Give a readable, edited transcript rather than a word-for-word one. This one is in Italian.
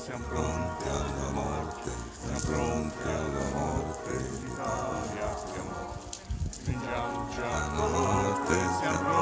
siamo pronti alla morte, siamo pronti alla morte, l'Italia siamo, stringiamo già la morte, siamo pronti.